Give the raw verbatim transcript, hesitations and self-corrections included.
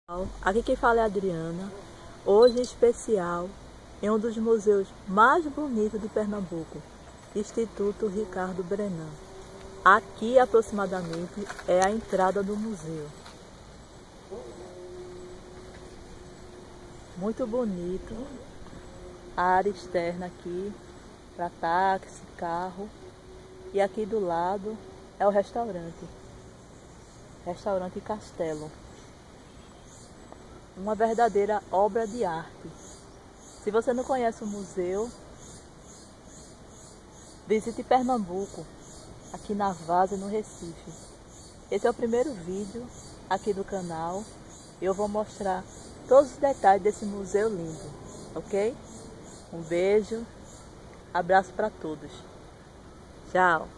Aqui quem fala é a Adriana, hoje em especial em um dos museus mais bonitos de Pernambuco, Instituto Ricardo Brenan. Aqui aproximadamente é a entrada do museu. Muito bonito, a área externa aqui para táxi, carro, e aqui do lado é o restaurante, restaurante Castelo. Uma verdadeira obra de arte. Se você não conhece o museu, visite Pernambuco, aqui na Várzea, no Recife. Esse é o primeiro vídeo aqui do canal. Eu vou mostrar todos os detalhes desse museu lindo, ok? Um beijo, abraço para todos. Tchau!